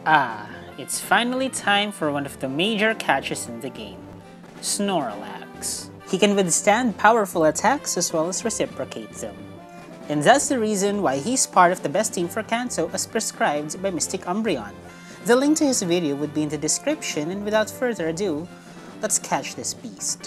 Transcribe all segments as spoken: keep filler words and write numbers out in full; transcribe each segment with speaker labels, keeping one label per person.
Speaker 1: Ah, it's finally time for one of the major catches in the game, Snorlax. He can withstand powerful attacks as well as reciprocate them. And that's the reason why he's part of the best team for Kanto as prescribed by Mystic Umbreon. The link to his video would be in the description, and without further ado, let's catch this beast.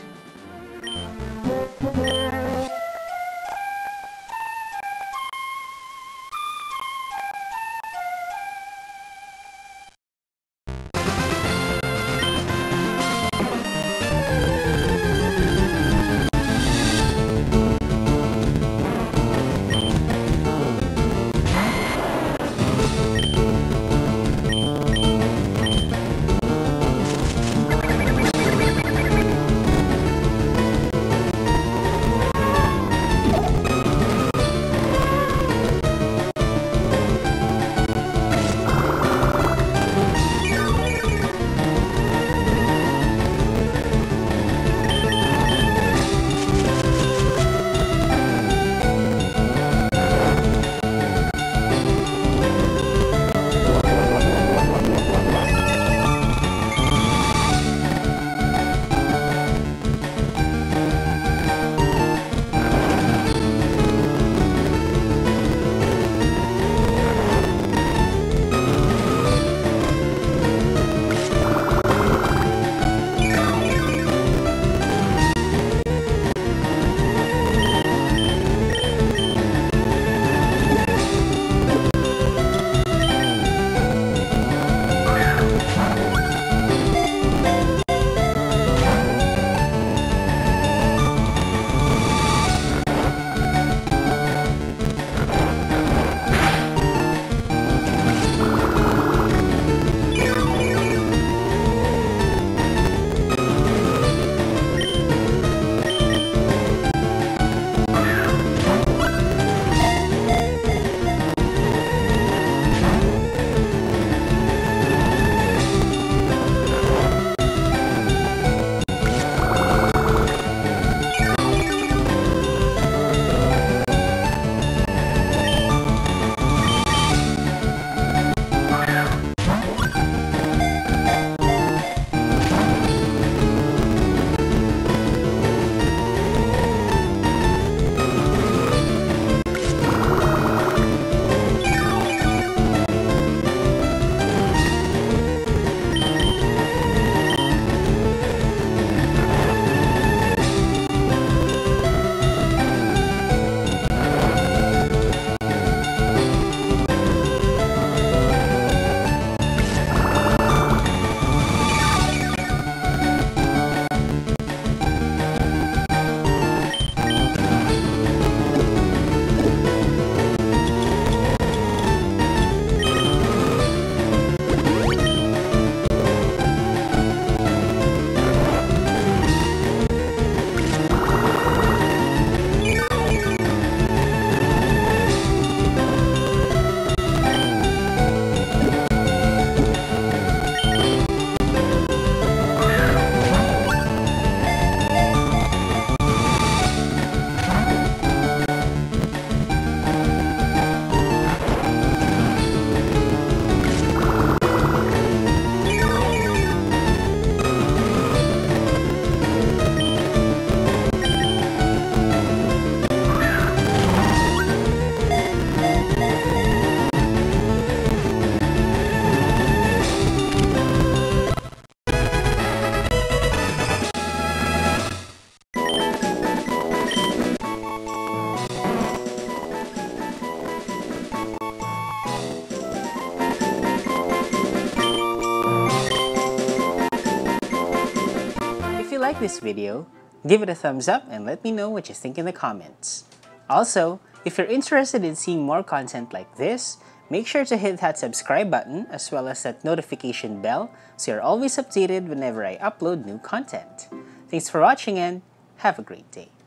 Speaker 1: like this video, give it a thumbs up and let me know what you think in the comments. Also, if you're interested in seeing more content like this, make sure to hit that subscribe button as well as that notification bell so you're always updated whenever I upload new content. Thanks for watching and have a great day.